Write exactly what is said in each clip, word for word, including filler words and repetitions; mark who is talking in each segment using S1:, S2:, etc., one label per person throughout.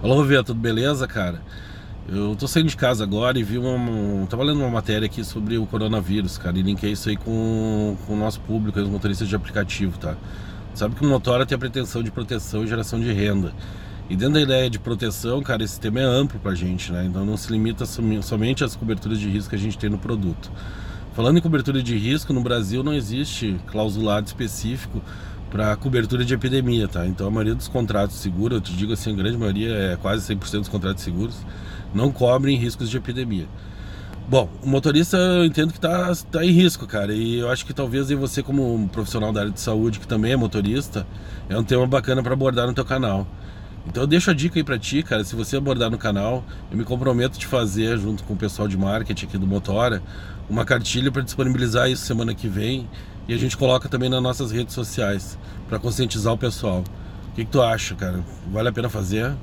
S1: Olá, Vê, tudo beleza, cara? Eu tô saindo de casa agora e vi uma... Tava lendo uma matéria aqui sobre o coronavírus, cara, e linkei isso aí com, com o nosso público, os motoristas de aplicativo, tá? Sabe que o Motora tem a pretensão de proteção e geração de renda. E dentro da ideia de proteção, cara, esse tema é amplo pra gente, né? Então não se limita somente às coberturas de risco que a gente tem no produto. Falando em cobertura de risco, no Brasil não existe clausulado específico para cobertura de epidemia, tá? Então a maioria dos contratos de seguro, eu te digo assim, a grande maioria, é quase cem por cento dos contratos de seguros, não cobrem riscos de epidemia. Bom, o motorista eu entendo que tá, tá em risco, cara, e eu acho que talvez você, como um profissional da área de saúde, que também é motorista, é um tema bacana para abordar no teu canal. Então eu deixo a dica aí pra ti, cara, se você abordar no canal, eu me comprometo de fazer, junto com o pessoal de marketing aqui do Motora, uma cartilha para disponibilizar isso semana que vem, e a gente coloca também nas nossas redes sociais, para conscientizar o pessoal. O que, que tu acha, cara? Vale a pena fazer?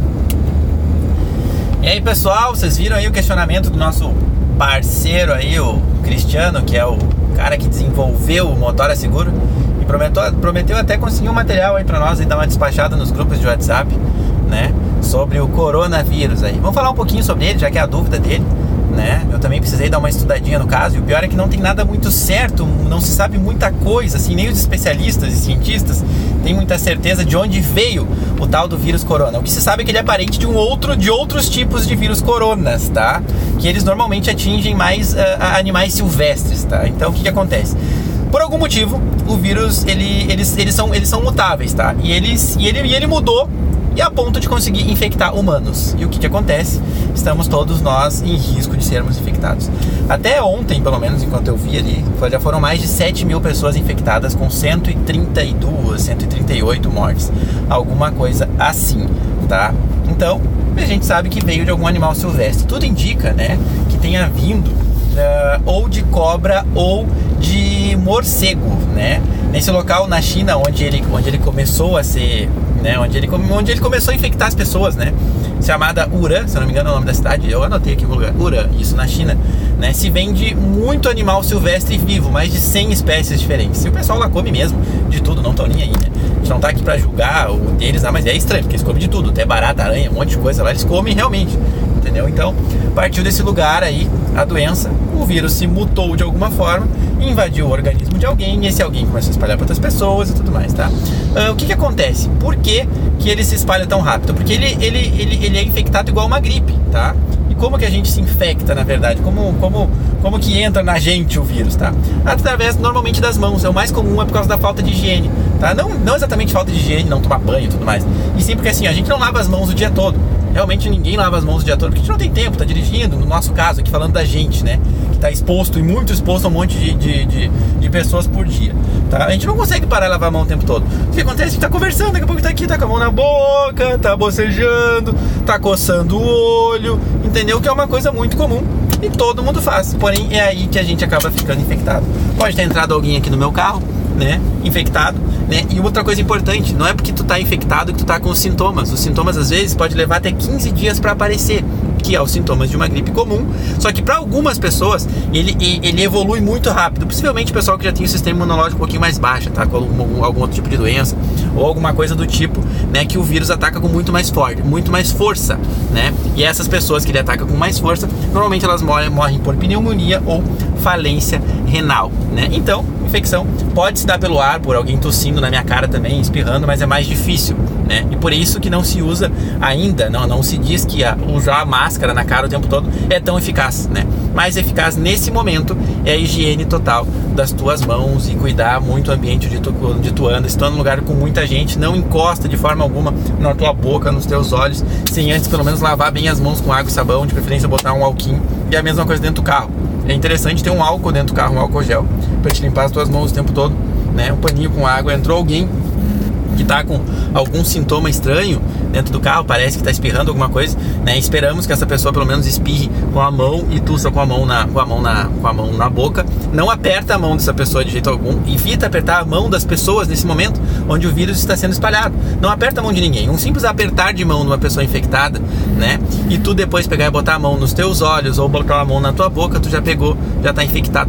S2: E aí, pessoal, vocês viram aí o questionamento do nosso parceiro aí, o Cristiano, que é o cara que desenvolveu o Motora Seguro, e prometeu, prometeu até conseguir um material aí pra nós e dar uma despachada nos grupos de WhatsApp, né, sobre o coronavírus aí. Vamos falar um pouquinho sobre ele, já que é a dúvida dele, né? Eu também precisei dar uma estudadinha no caso, e o pior é que não tem nada muito certo, não se sabe muita coisa, assim, nem os especialistas e cientistas têm muita certeza de onde veio o tal do vírus corona. O que se sabe é que ele é parente de um outro, de outros tipos de vírus coronas, tá? Que eles normalmente atingem mais uh, animais silvestres, tá? Então o que que acontece? Por algum motivo, o vírus, ele, eles, eles, são, eles são mutáveis, tá? E, eles, e, ele, e ele mudou e a ponto de conseguir infectar humanos. E o que que acontece? Estamos todos nós em risco de sermos infectados. Até ontem, pelo menos, enquanto eu vi ali, já foram mais de sete mil pessoas infectadas, com cento e trinta e duas, cento e trinta e oito mortes. Alguma coisa assim, tá? Então, a gente sabe que veio de algum animal silvestre. Tudo indica, né, que tenha vindo uh, ou de cobra ou de morcego, né? Nesse local na China, onde ele, onde ele começou a ser... Né, onde, ele, onde ele começou a infectar as pessoas, né? Chamada Wuhan, se eu não me engano é o nome da cidade, eu anotei aqui no lugar, Wuhan, isso na China, né? Se vende muito animal silvestre vivo, mais de cem espécies diferentes. E o pessoal lá come mesmo de tudo, não estão nem aí, né? A gente não tá aqui pra julgar o deles lá, mas é estranho, porque eles comem de tudo, até barata, aranha, um monte de coisa lá, eles comem realmente, entendeu? Então, partiu desse lugar aí, a doença, o vírus se mutou de alguma forma, invadiu o organismo de alguém, e esse alguém começou a espalhar para outras pessoas e tudo mais, tá? Uh, o que que acontece? Por que que ele se espalha tão rápido? Porque ele, ele, ele, ele é infectado igual uma gripe, tá? E como que a gente se infecta, na verdade? Como, como, como que entra na gente o vírus, tá? Através, normalmente, das mãos. É o mais comum, é por causa da falta de higiene, tá? Não, não exatamente falta de higiene, não tomar banho e tudo mais. E sim porque, assim, a gente não lava as mãos o dia todo. Realmente ninguém lava as mãos o dia todo, porque a gente não tem tempo, tá dirigindo, no nosso caso, aqui falando da gente, né? Que tá exposto e muito exposto a um monte de, de, de, de pessoas por dia, tá? A gente não consegue parar e lavar a mão o tempo todo. O que acontece? A gente tá conversando, daqui a pouco tá aqui, tá com a mão na boca, tá bocejando, tá coçando o olho, entendeu? Que é uma coisa muito comum e todo mundo faz. Porém, é aí que a gente acaba ficando infectado. Pode ter entrado alguém aqui no meu carro, né, infectado, né? E outra coisa importante, não é porque tu tá infectado que tu tá com os sintomas. Os sintomas às vezes pode levar até quinze dias para aparecer, que é os sintomas de uma gripe comum. Só que para algumas pessoas ele, ele evolui muito rápido, possivelmente o pessoal que já tem o sistema imunológico um pouquinho mais baixo, tá, com algum, algum outro tipo de doença ou alguma coisa do tipo, né, que o vírus ataca com muito mais forte, muito mais força, né? E essas pessoas que ele ataca com mais força, normalmente elas morrem, morrem por pneumonia ou falência renal, né? Então, infecção pode se dar pelo ar, por alguém tossindo na minha cara também, espirrando, mas é mais difícil, né? E por isso que não se usa ainda, não, não se diz que a, usar a máscara na cara o tempo todo é tão eficaz, né? Mais eficaz nesse momento é a higiene total das tuas mãos e cuidar muito o ambiente onde tu, onde tu anda. Se tu anda num lugar com muita gente, não encosta de forma alguma na tua boca, nos teus olhos, sem antes pelo menos lavar bem as mãos com água e sabão, de preferência botar um alquinho, e a mesma coisa dentro do carro. É interessante ter um álcool dentro do carro, um álcool gel, para te limpar as tuas mãos o tempo todo, né? Um paninho com água. Entrou alguém que tá com algum sintoma estranho dentro do carro, parece que tá espirrando alguma coisa, né? Esperamos que essa pessoa pelo menos espirre com a mão e tussa com a mão na, com a mão na, com a mão na boca. Não aperta a mão dessa pessoa de jeito algum. Evita apertar a mão das pessoas nesse momento onde o vírus está sendo espalhado. Não aperta a mão de ninguém. Um simples apertar de mão de uma pessoa infectada, né? E tu depois pegar e botar a mão nos teus olhos ou botar a mão na tua boca, tu já pegou, já tá infectado também.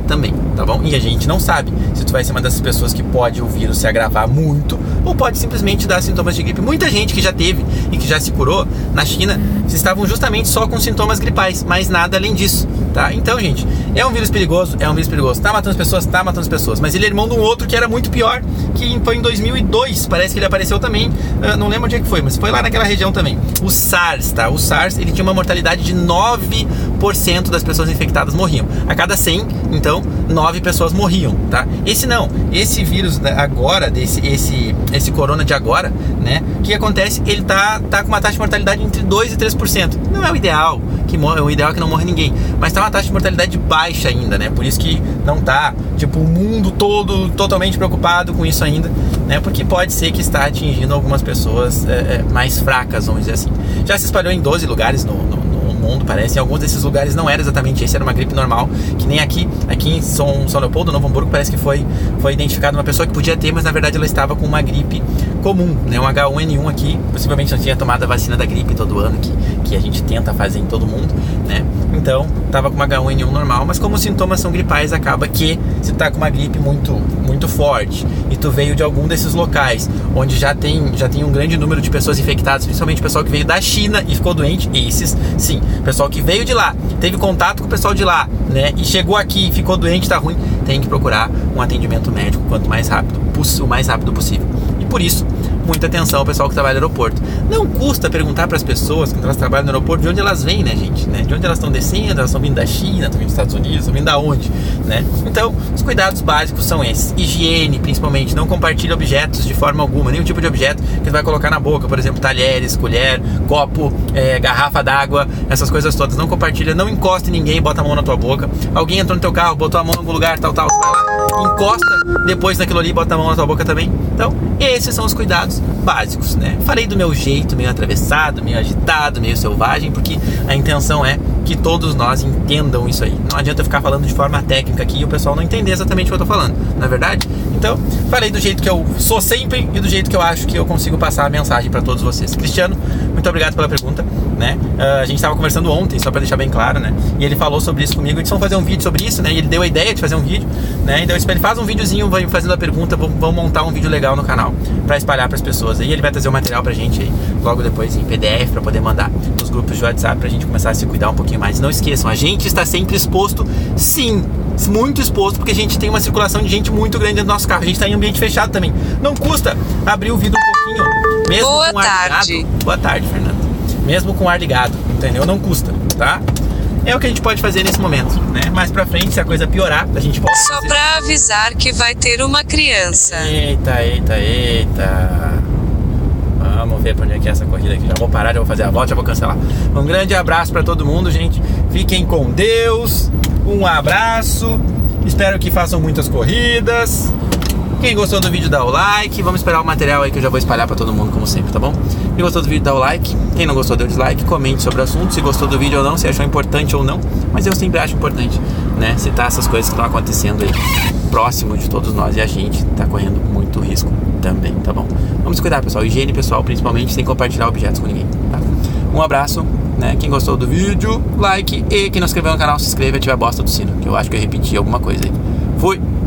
S2: tá bom? E a gente não sabe se tu vai ser uma dessas pessoas que pode o vírus se agravar muito ou pode simplesmente dar sintomas de gripe. Muita gente que já teve e que já se curou na China estavam justamente só com sintomas gripais, mas nada além disso, tá? Então, gente, é um vírus perigoso, é um vírus perigoso. Tá matando as pessoas, tá matando as pessoas. Mas ele é irmão de um outro que era muito pior, que foi em dois mil e dois, parece que ele apareceu também, uh, não lembro onde é que foi, mas foi lá naquela região também. O SARS, tá? O SARS, ele tinha uma mortalidade de nove por cento das pessoas infectadas morriam. A cada cem, então, nove pessoas morriam, tá? Esse não, esse vírus agora, desse, esse, esse corona de agora, né? O que acontece? Ele tá, tá com uma taxa de mortalidade entre dois e três por cento. Não é o ideal, que morre, o ideal é que não morre ninguém, mas tá uma taxa de mortalidade baixa ainda, né? Por isso que não tá, tipo, o mundo todo totalmente preocupado com isso ainda, né? Porque pode ser que está atingindo algumas pessoas é, é, mais fracas, vamos dizer assim. Já se espalhou em doze lugares no, no, no mundo, parece. Em alguns desses lugares não era exatamente esse, era uma gripe normal, que nem aqui, aqui em São, São Leopoldo, Novo Hamburgo, parece que foi, foi identificada uma pessoa que podia ter, mas na verdade ela estava com uma gripe comum, né? Um H um N um aqui, possivelmente não tinha tomado a vacina da gripe todo ano, que, que a gente tenta fazer em todo mundo, né? Então, tava com uma H um N um normal, mas como os sintomas são gripais, acaba que se tá com uma gripe muito, muito forte e tu veio de algum desses locais onde já tem, já tem um grande número de pessoas infectadas, principalmente o pessoal que veio da China e ficou doente, esses sim, pessoal que veio de lá, teve contato com o pessoal de lá, né, e chegou aqui e ficou doente, tá ruim, tem que procurar um atendimento médico quanto mais rápido, o mais rápido possível. E por isso, muita atenção ao pessoal que trabalha no aeroporto. Não custa perguntar para as pessoas, quando elas trabalham no aeroporto, de onde elas vêm, né, gente? Né? De onde elas estão descendo, elas estão vindo da China, estão vindo dos Estados Unidos, estão vindo da onde, né? Então, os cuidados básicos são esses. Higiene, principalmente. Não compartilhe objetos de forma alguma, nenhum tipo de objeto que você vai colocar na boca, por exemplo, talheres, colher, copo, é, garrafa d'água, essas coisas todas. Não compartilha, não encosta em ninguém, bota a mão na tua boca. Alguém entrou no teu carro, botou a mão em algum lugar, tal, tal, vai lá, encosta depois naquilo ali, bota a mão na tua boca também. Então, esses são os cuidados básicos, né? Falei do meu jeito, meio atravessado, meio agitado, meio selvagem, porque a intenção é que todos nós entendam isso aí. Não adianta eu ficar falando de forma técnica aqui e o pessoal não entender exatamente o que eu tô falando, não é verdade? Então, falei do jeito que eu sou sempre e do jeito que eu acho que eu consigo passar a mensagem para todos vocês. Cristiano, muito obrigado pela pergunta, né? Uh, a gente estava conversando ontem, só para deixar bem claro, né? E ele falou sobre isso comigo, e vamos fazer um vídeo sobre isso, né? E ele deu a ideia de fazer um vídeo, né? Então ele faz um videozinho, vai fazendo a pergunta, vamos, vamos montar um vídeo legal no canal para espalhar para as pessoas. Aí ele vai trazer o material pra gente aí, logo depois em P D F, para poder mandar nos grupos de WhatsApp, pra gente começar a se cuidar um pouquinho mais. Não esqueçam, a gente está sempre exposto, sim, muito exposto, porque a gente tem uma circulação de gente muito grande dentro do nosso carro. A gente está em ambiente fechado também. Não custa abrir o vidro um pouquinho, mesmo
S3: Boa
S2: com o ar
S3: tarde.
S2: ligado. Boa tarde, Fernando. Mesmo com o ar ligado, entendeu? Não custa, tá? É o que a gente pode fazer nesse momento, né? Mais pra frente, se a coisa piorar, a gente volta.
S3: Só pra avisar que vai ter uma criança.
S2: Eita, eita, eita. Vamos ver pra onde é que é essa corrida aqui. Já vou parar, já vou fazer a volta, já vou cancelar. Um grande abraço pra todo mundo, gente. Fiquem com Deus. Um abraço. Espero que façam muitas corridas. Quem gostou do vídeo, dá o like. Vamos esperar o material aí que eu já vou espalhar pra todo mundo, como sempre, tá bom? Quem gostou do vídeo, dá o like. Quem não gostou, dê o dislike. Comente sobre o assunto, se gostou do vídeo ou não, se achou importante ou não. Mas eu sempre acho importante, né, citar essas coisas que estão acontecendo aí próximo de todos nós, e a gente tá correndo muito risco também, tá bom? Vamos cuidar, pessoal. Higiene pessoal, principalmente, sem compartilhar objetos com ninguém, tá? Um abraço, né? Quem gostou do vídeo, like. E quem não se inscreveu no canal, se inscreva e ative a bosta do sino, que eu acho que eu repeti alguma coisa aí. Fui!